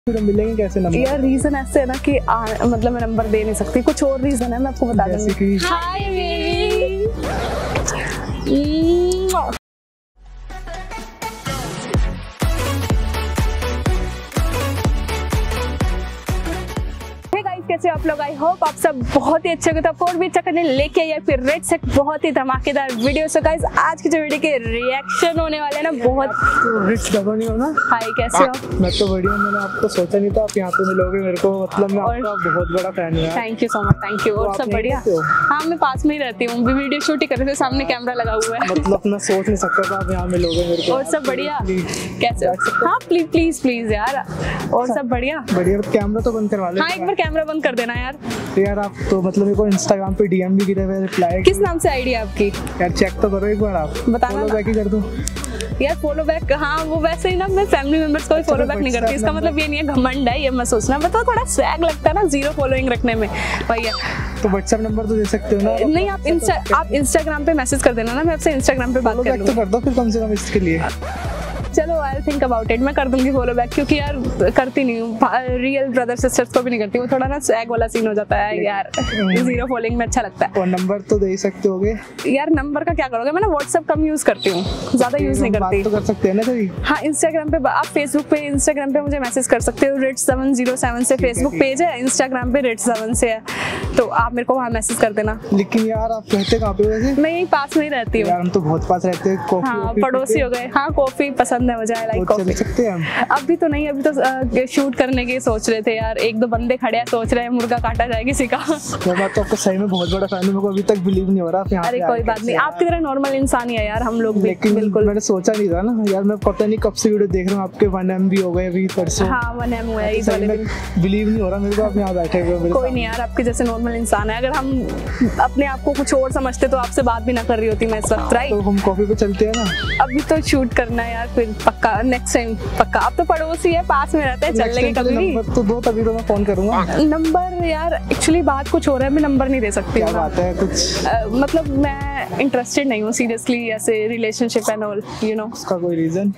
फिर हम मिलेंगे कैसे नंबर? यार रीजन ऐसे है ना कि मतलब मैं नंबर दे नहीं सकती, कुछ और रीजन है, मैं आपको बता दूंगी। Hi baby. कैसे आप लोग? आई होप आप सब बहुत ही अच्छे हो, तो और भी अच्छा करने लेके आइए फिर रेड सेट बहुत ही धमाकेदार वीडियो। सो गाइस आज की जो वीडियो के रिएक्शन होने वाले हैं ना बहुत रिच डबल नहीं हो ना? हाय कैसे हो? मैं तो बढ़िया। मैंने आपको सोचा नहीं था आप यहाँ पे मिलोगे मेरे को, मतलब मैं आपका बहुत बड़ा फैन हूँ। Thank you so much, thank you. और सब बढ़िया? हाँ मैं पास में ही रहती हूँ, वीडियो शूट ही कर रहे थे, सामने कैमरा लगा हुआ है। मतलब मैं सोच नहीं सकता था आप यहाँ मिलोगे मेरे को। और सब बढ़िया? कैसे हो? हाँ प्लीज प्लीज प्लीज यार। और सब बढ़िया बढ़िया। कैमरा तो बंद करवा ले। हाँ एक बार कैमरा बंद कर देना यार। यार आप तो मतलब मेरे को इंस्टाग्राम पे डीएम भी गिरे हुए, रिप्लाई किस नाम से आईडी है आपकी? यार चेक तो करो एक बार, आप बताना। फॉलो बैक ही कर दो यार। फॉलो बैक हाँ वो वैसे ही ना मैं फैमिली मेंबर्स को भी फॉलो बैक नहीं करती, इसका मतलब ये नहीं है घमंड है, ये मैं सोचना मतलब थोड़ा स्वैग लगता है ना जीरो फॉलोइंग रखने में भैया। तो व्हाट्सएप नंबर तो दे सकते हो ना? नहीं आप इंस्टाग्राम पे मैसेज कर देना ना, मैं आपसे इंस्टाग्राम पे बात कर लूंगी। तो कर दो फिर कम से कम इसके लिए। चलो आई थिंक अबाउट इट, मैं कर दूंगी फॉलो बैक, क्योंकि यार करती नहीं हूँ, रियल ब्रदर सिस्टर्स को भी नहीं करती, वो थोड़ा ना स्वैग वाला सीन हो जाता है यार, जीरो फॉलोइंग में अच्छा लगता है। और नंबर तो दे ही सकते होगे यार। नंबर का क्या करोगे, मैं ना व्हाट्सएप कम यूज करती हूँ, ज्यादा यूज नहीं करती। बात तो कर सकते हैं ना कभी। हाँ इंस्टाग्राम पे आप फेसबुक पे इंस्टाग्राम पे मुझे मैसेज कर सकते हो, Red707 से फेसबुक पेज है, इंस्टाग्राम पे Red7 से है, तो आप मेरे को वहाँ मैसेज कर देना। लेकिन यार आप रहते कहाँ पे वैसे? मैं यहीं पास में ही रहती हूँ। यार हम तो बहुत पास रहते हैं। कॉफी हाँ पड़ोसी हो गए। हाँ कॉफी पसंद है मुझे, आई लाइक कॉफी। चल सकते हैं हम? अभी तो नहीं, अभी तो शूट करने की सोच रहे थे यार, एक दो बंदे खड़े हैं, सोच रहे हैं मुर्गा काटा जाए किसी का। मैं तो आपको सही में बहुत बड़ा फैन हूँ, मेरे को अभी तक बिलीव नहीं हो रहा आप यहाँ। अरे कोई बात नहीं, आपकी तरह नॉर्मल इंसान ही है यार हम लोग भी। लेकिन बिल्कुल मैंने सोचा नहीं था ना यार, मैं पता नहीं कब से वीडियो देख रहा हूँ आपके 1M भी हो गए अभी परसों। हाँ 1M हुआ है इस वाले दिन। बिलीव नहीं हो रहा मेरे को आप यहाँ बैठे हुए। कोई नहीं यार, आपके जैसे नॉर्मल इंसान है, अगर हम अपने आप को कुछ और समझते तो आपसे बात भी ना कर रही होती मैं इस वक्त, राइट? तो हम कॉफी पे चलते हैं ना? अभी तो शूट करना है यार, फिर पक्का नेक्स्ट टाइम पक्का। आप तो पड़ोसी है, पास में रहते हैं, चल लेंगे कभी भी। नंबर तो दो, तभी तो मैं फोन करूंगा। नंबर यार एक्चुअली बात कुछ हो रहा है, मैं नंबर नहीं दे सकती। क्या बात है कुछ? मतलब मैं इंटरेस्टेड नहीं हूँ सीरियसली ऐसे relationship and all, you know. उसका कोई रीजन?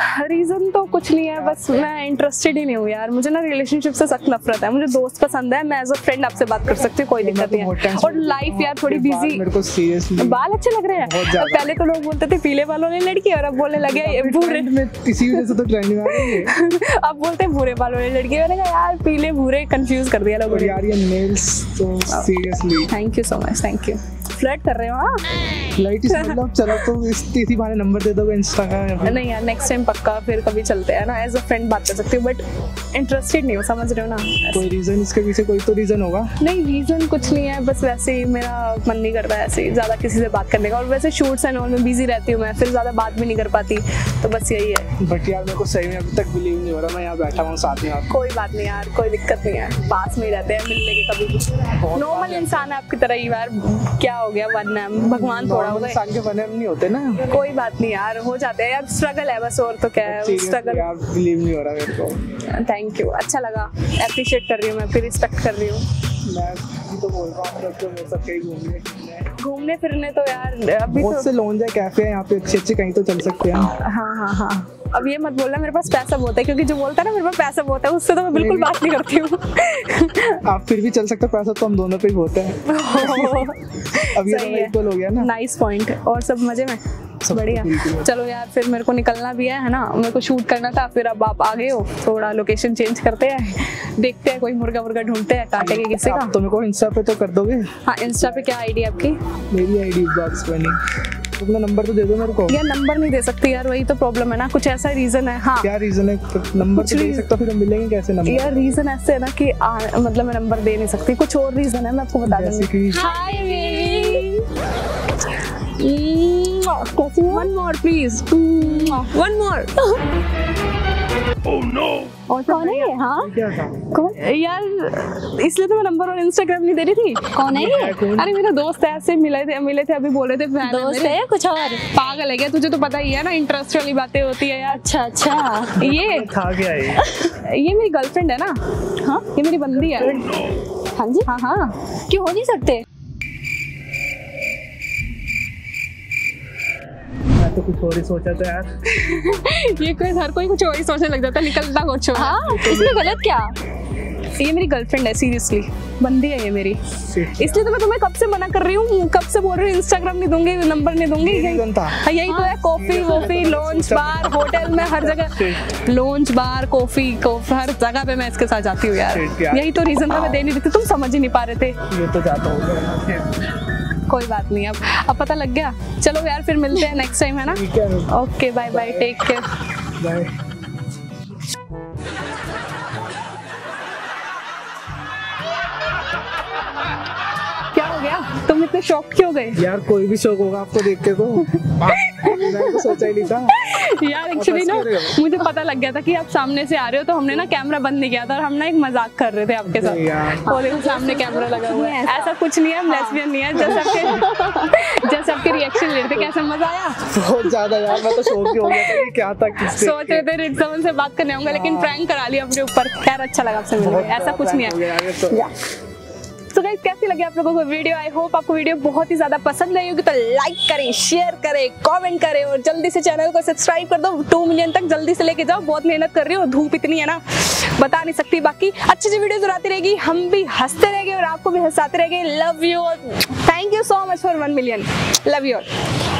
रीजन तो कुछ नहीं है, बस मैं इंटरेस्टेड ही नहीं हूँ यार, मुझे ना रिलेशनशिप से सख्त नफरत है। मुझे दोस्त पसंद है, मैं एज अ फ्रेंड आपसे बात कर सकती हूँ, कोई दिक्कत नहीं है। और लाइफ यार थोड़ी बिजी। मेरे को सीरियसली बाल अच्छे लग रहे हैं। पहले तो लोग बोलते थे पीले बाल वाली लड़की, और अब बोलने लगे भूरे में, इसी वजह से तो ट्रेंडिंग आ रही है। अब बोलते हैं भूरे बाल वाली लड़की। मैंने कहा यार पीले भूरे कंफ्यूज कर दिया लोगों ने यार। ये नेल्स तो seriously thank you so much, thank you. Flirt कर रहे हो? हाँ फ्लाइट ही मतलब। चलो तो इसी बहाने नंबर दे दोगे इंस्टा का? नहीं यार नेक्स्ट टाइम पक्का, फिर कभी चलते हैं ना, एज अ फ्रेंड बात कर सकती हूँ, बट इंटरेस्टेड नहीं हो, समझ रहे हो ना? कोई रीजन इसके पीछे? कोई तो रीजन होगा। नहीं रीजन कुछ नहीं है, बस वैसे ही मेरा मन नहीं करता है ऐसे ज्यादा किसी से बात करने का, और वैसे शूट्स एंड ऑल में बिजी रहती हूँ मैं, फिर ज्यादा बात भी नहीं कर पाती, तो बस यही है। बट यार मेरे को सही में अभी तक बिलीव नहीं हो रहा, मैं यहाँ बैठा हूँ साथ में आप। कोई बात नहीं यार, कोई दिक्कत नहीं है, पास में ही रहते हैं, मिल लेंगे कभी भी। नॉर्मल इंसान है आपकी तरह ही यार, क्या हो गया 1M, भगवान थोड़ा हो गए। इंसान के 1M नहीं होते ना। कोई बात नहीं यार, हो जाते हैं यार, स्ट्रगल है बस, और तो क्या है स्ट्रगल। यार बिलीव नहीं हो रहा मेरे को। थैंक यू, अच्छा लगा, अप्रिशिएट कर रही हूँ मैं, फिर रिस्पेक्ट कर रही हूँ। मैं तो बोल रहा हूँ तो मेरे साथ कहीं घूमने फिरने तो यार अभी बहुत से लॉन्ज है, कैफे है यहाँ पे अच्छे कहीं तो चल सकते हैं। हाँ हाँ हाँ, अब ये मत बोलना मेरे पास पैसा बहुत है, क्योंकि जो बोलता है ना मेरे पास पैसा बहुत है, उससे तो मैं बिल्कुल बात नहीं करती हूँ। आप फिर भी चल सकते हो, पैसा तो हम दोनों पे ही होता है। अब ये इक्वल हो गया ना। Nice point. और सब मजे में? बढ़िया। चलो यार फिर मेरे को निकलना भी है ना, मेरे को शूट करना था, फिर अब आप आ गए हो, थोड़ा लोकेशन चेंज करते हैं, देखते हैं कोई मुर्गा मुर्गा ढूंढते हैं, काटेंगे किसी का। तो मेरे को इंस्टा पे तो कर दोगे? हाँ इंस्टा पे क्या आईडी आपकी? मेरी आईडी बॉक्स बनी। अपना नंबर तो दे दो मेरे को। यार नंबर नहीं दे सकती यार, वही तो प्रॉब्लम है ना, कुछ ऐसा रीजन है। हाँ क्या रीजन है? नंबर तो दे सकता, फिर हम मिलेंगे कैसे नंबर? यार रीजन ऐसे है ना कि मतलब मैं नंबर दे नहीं सकती, कुछ और रीजन है, मैं आपको बता दूंगी। Hi baby. One more please. One more. Oh no. और कौन है ये? हाँ क्या था? कौन यार? इसलिए तो मैं नंबर और इंस्टाग्राम नहीं दे रही थी। कौन है ये? अरे मेरा दोस्त है, ऐसे मिले थे अभी, बोल रहे थे दोस्त है कुछ और। पागल है क्या? तुझे तो पता ही है ना, इंटरेस्ट वाली बातें होती है यार। अच्छा अच्छा। ये था क्या ये मेरी गर्लफ्रेंड है ना। हाँ ये मेरी बंदी है। हाँ जी हाँ हाँ, क्यों हो नहीं सकते? मैं तो कुछ और ही सोचा था यार। ये कोई हर कोई कुछ और ही सोचने लग जाता है, निकलता कुछ और। हाँ, इसमें गलत क्या? ये मेरी गर्लफ्रेंड है, सीरियसली बंदी है ये मेरी, इसलिए तो मैं तुम्हें कब से मना कर रही हूँ, कब से बोल रही हूँ इंस्टाग्राम नहीं दूंगी, नंबर नहीं दूंगी। यही तो है, कॉफी वॉफी लॉन्च बार होटल में हर जगह लॉन्च बार कॉफी हर जगह पे मैं इसके साथ जाती हूँ यार। यही तो रीजन था, मैं दे नहीं रही थी, तुम समझ ही नहीं पा रहे थे। ये तो जाता होगा। कोई बात नहीं, अब पता लग गया। चलो यार फिर मिलते हैं नेक्स्ट टाइम, है ना? Okay bye bye, take care, bye. क्या हो गया, तुम इतने शॉक क्यों गए? यार कोई भी शौक होगा आपको देख के तो मैं तो सोचा ही नहीं था यार। एक्चुअली ना मुझे पता लग गया था कि आप सामने से आ रहे हो, तो हमने ना कैमरा बंद नहीं किया था और हम ना एक मजाक कर रहे थे आपके साथ। और देखो सामने कैमरा लगा हुआ है। ऐसा कुछ नहीं है, हम लेस्बियन नहीं है। जैसे आपके रिएक्शन ले रहे थे, कैसा मजा आया? बहुत ज्यादा यार, मैं तो शौक ही हो गया था कि क्या था, किससे सोच रहे थे रिक्समन से बात करने होंगे, लेकिन प्रैंक करा लिया अपने ऊपर। खैर अच्छा लगा आपसे मिलकर, ऐसा कुछ नहीं है। तो गाइस कैसी लगी आप लोगों को वीडियो? आई होप आपको वीडियो बहुत ही ज्यादा पसंद आई होगी। तो लाइक करें, शेयर करें, कमेंट करें और जल्दी से चैनल को सब्सक्राइब कर दो। 2 मिलियन तक जल्दी से लेके जाओ, बहुत मेहनत कर रही हो, धूप इतनी है ना बता नहीं सकती। बाकी अच्छी वीडियोस आती रहेगी, हम भी हंसते रहेंगे और आपको भी हंसाते रहेंगे। Love you, thank you so much for 1 million, love you all.